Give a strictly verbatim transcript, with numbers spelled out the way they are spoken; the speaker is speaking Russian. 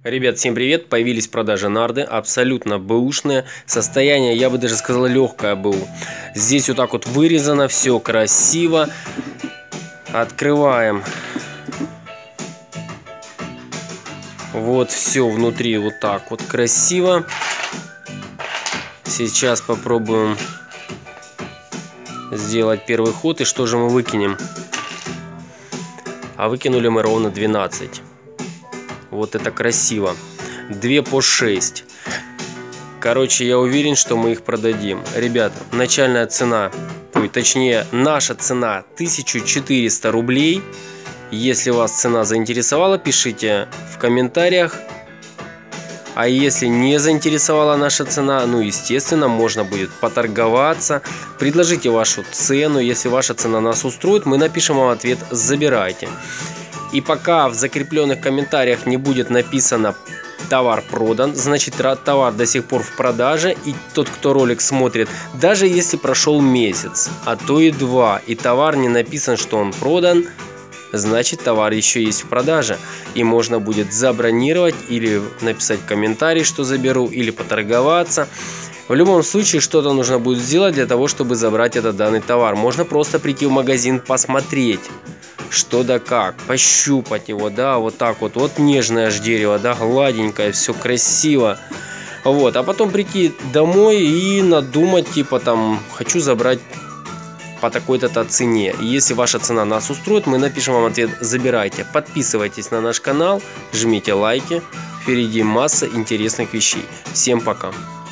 Ребят, всем привет! Появились в продаже нарды, абсолютно бэушные. Состояние, я бы даже сказал, легкое БУ. Здесь вот так вот вырезано, все красиво. Открываем. Вот все внутри вот так вот красиво. Сейчас попробуем сделать первый ход. И что же мы выкинем? А выкинули мы ровно двенадцать. Вот это красиво. две по шесть. Короче, я уверен, что мы их продадим. Ребята, начальная цена, ой, точнее, наша цена тысяча четыреста рублей. Если вас цена заинтересовала, пишите в комментариях. А если не заинтересовала наша цена, ну, естественно, можно будет поторговаться. Предложите вашу цену. Если ваша цена нас устроит, мы напишем вам ответ «Забирайте». И пока в закрепленных комментариях не будет написано «Товар продан», значит товар до сих пор в продаже. И тот, кто ролик смотрит, даже если прошел месяц, а то и два, и товар не написан, что он продан, значит товар еще есть в продаже. И можно будет забронировать или написать комментарий, что заберу, или поторговаться. В любом случае, что-то нужно будет сделать для того, чтобы забрать этот данный товар. Можно просто прийти в магазин, посмотреть, что да как, пощупать его, да, вот так вот, вот нежное аж дерево, да, гладенькое, все красиво, вот, а потом прийти домой и надумать, типа там, хочу забрать по такой-то цене. И если ваша цена нас устроит, мы напишем вам ответ «Забирайте». Подписывайтесь на наш канал, жмите лайки, впереди масса интересных вещей. Всем пока!